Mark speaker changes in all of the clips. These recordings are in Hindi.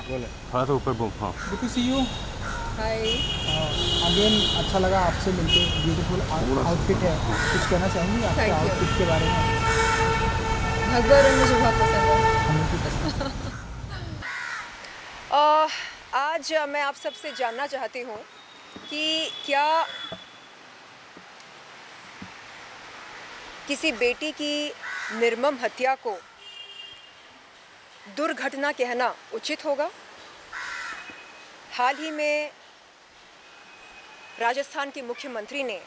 Speaker 1: बोले
Speaker 2: थोड़ा सा ऊपर बूम। हाँ
Speaker 1: good to see you
Speaker 3: hi.
Speaker 1: Again. अच्छा लगा आपसे मिलके। ब्यूटीफुल आउटफिट है। कुछ कहना चाहेंगी आपके
Speaker 3: थैंक यू।
Speaker 1: आउटफिट के बारे में?
Speaker 3: भगवा रंग मुझे बहुत पसंद है।
Speaker 1: हमें भी पसंद है।
Speaker 3: आज मैं आप सबसे जानना चाहती हूँ कि क्या किसी बेटी की निर्मम हत्या को दुर्घटना कहना उचित होगा। हाल ही में राजस्थान के मुख्यमंत्री ने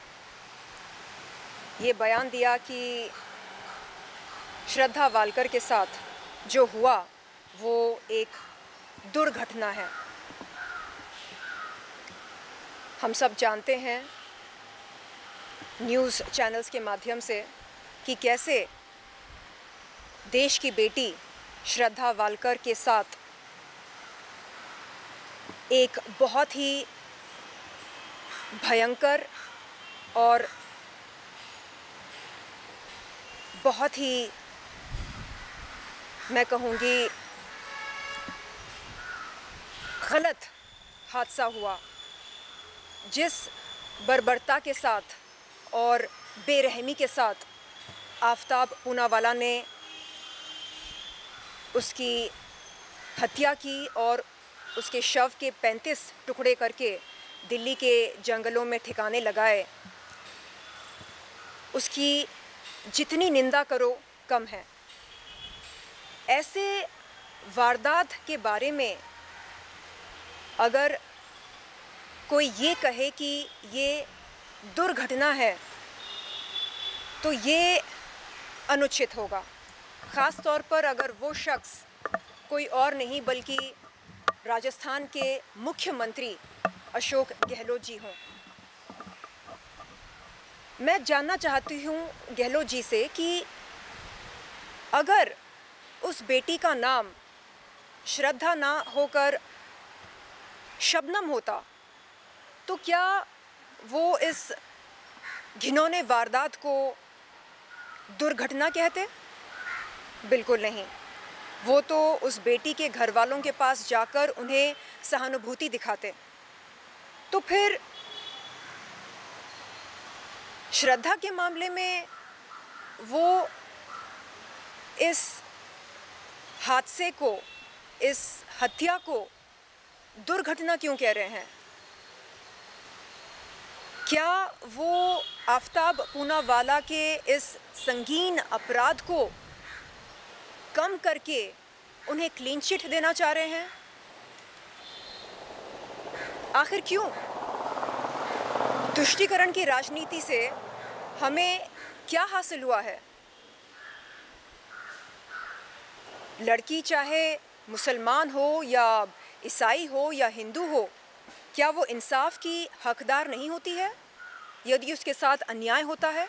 Speaker 3: ये बयान दिया कि श्रद्धा वालकर के साथ जो हुआ वो एक दुर्घटना है। हम सब जानते हैं न्यूज़ चैनल्स के माध्यम से कि कैसे देश की बेटी श्रद्धा वालकर के साथ एक बहुत ही भयंकर और बहुत ही, मैं कहूँगी, गलत हादसा हुआ। जिस बर्बरता के साथ और बेरहमी के साथ आफताब पूनावाला ने उसकी हत्या की और उसके शव के 35 टुकड़े करके दिल्ली के जंगलों में ठिकाने लगाए, उसकी जितनी निंदा करो कम है। ऐसे वारदात के बारे में अगर कोई ये कहे कि ये दुर्घटना है तो ये अनुचित होगा, ख़ास तौर पर अगर वो शख्स कोई और नहीं बल्कि राजस्थान के मुख्यमंत्री अशोक गहलोत जी हों। मैं जानना चाहती हूँ गहलोत जी से कि अगर उस बेटी का नाम श्रद्धा ना होकर शबनम होता तो क्या वो इस घिनौने वारदात को दुर्घटना कहते? बिल्कुल नहीं। वो तो उस बेटी के घर वालों के पास जाकर उन्हें सहानुभूति दिखाते। तो फिर श्रद्धा के मामले में वो इस हादसे को, इस हत्या को दुर्घटना क्यों कह रहे हैं? क्या वो आफताब पूनावाला के इस संगीन अपराध को कम करके उन्हें क्लीन चिट देना चाह रहे हैं? आखिर क्यों? तुष्टीकरण की राजनीति से हमें क्या हासिल हुआ है? लड़की चाहे मुसलमान हो या ईसाई हो या हिंदू हो, क्या वो इंसाफ की हकदार नहीं होती है यदि उसके साथ अन्याय होता है?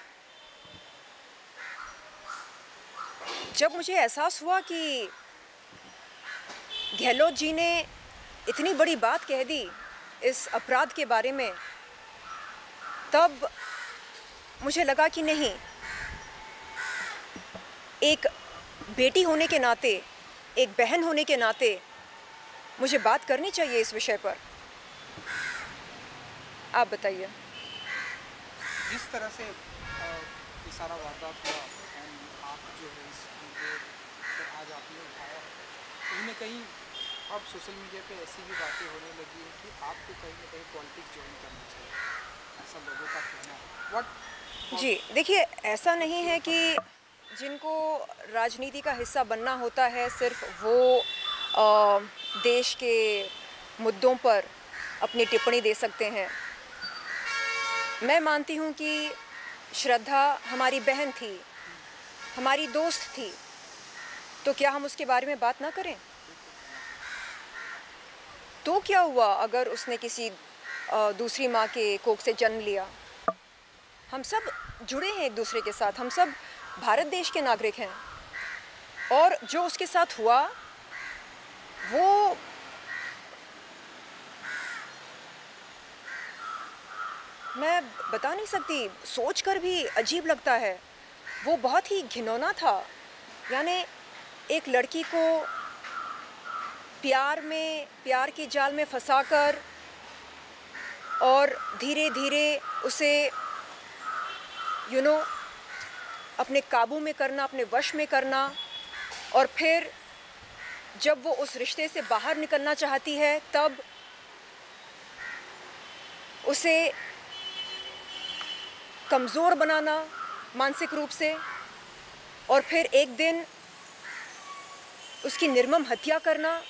Speaker 3: जब मुझे एहसास हुआ कि गहलोत जी ने इतनी बड़ी बात कह दी इस अपराध के बारे में, तब मुझे लगा कि नहीं, एक बेटी होने के नाते, एक बहन होने के नाते मुझे बात करनी चाहिए इस विषय पर। आप बताइए।
Speaker 1: जिस तरह से ये सारा वारदात हुआ एंड आप जो है इस मुद्दे पर आज आपने उठाया, कहीं ना कहीं अब सोशल मीडिया पे ऐसी भी बातें होने लगी हैं कि आपको कहीं ना कहीं पॉलिटिक्स ज्वाइन करना चाहिए, ऐसा लोगों का कहना है। व्हाट?
Speaker 3: जी देखिए, ऐसा नहीं है कि जिनको राजनीति का हिस्सा बनना होता है सिर्फ वो देश के मुद्दों पर अपनी टिप्पणी दे सकते हैं। मैं मानती हूँ कि श्रद्धा हमारी बहन थी, हमारी दोस्त थी, तो क्या हम उसके बारे में बात ना करें? तो क्या हुआ अगर उसने किसी दूसरी माँ के कोख से जन्म लिया? हम सब जुड़े हैं एक दूसरे के साथ, हम सब भारत देश के नागरिक हैं, और जो उसके साथ हुआ वो मैं बता नहीं सकती, सोचकर भी अजीब लगता है। वो बहुत ही घिनौना था। यानी एक लड़की को प्यार के जाल में फंसाकर और धीरे धीरे उसे अपने काबू में करना, अपने वश में करना, और फिर जब वो उस रिश्ते से बाहर निकलना चाहती है तब उसे कमज़ोर बनाना मानसिक रूप से, और फिर एक दिन उसकी निर्मम हत्या करना।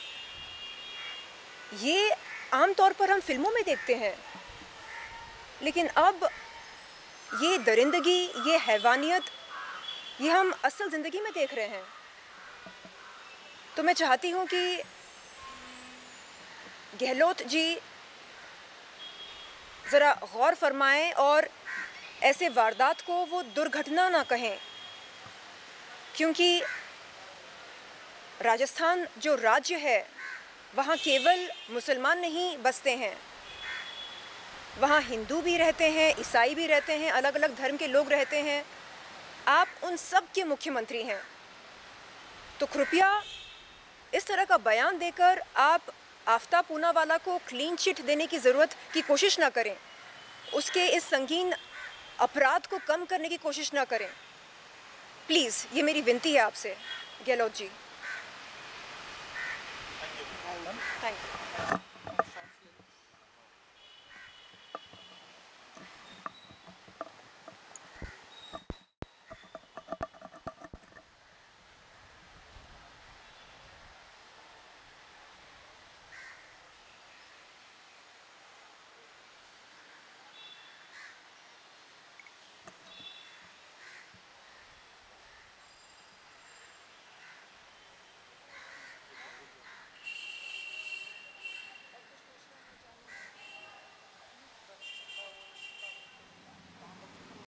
Speaker 3: ये आमतौर पर हम फिल्मों में देखते हैं, लेकिन अब ये दरिंदगी, ये हैवानियत, ये हम असल ज़िंदगी में देख रहे हैं। तो मैं चाहती हूँ कि गहलोत जी ज़रा गौर फरमाएं और ऐसे वारदात को वो दुर्घटना ना कहें, क्योंकि राजस्थान जो राज्य है वहाँ केवल मुसलमान नहीं बसते हैं, वहाँ हिंदू भी रहते हैं, ईसाई भी रहते हैं, अलग अलग धर्म के लोग रहते हैं। आप उन सब के मुख्यमंत्री हैं, तो कृपया इस तरह का बयान देकर आप आफ्ताब पूनावाला को क्लीन चिट देने की ज़रूरत की कोशिश ना करें, उसके इस संगीन अपराध को कम करने की कोशिश ना करें। प्लीज़, ये मेरी विनती है आपसे गहलोत जी। Thank you.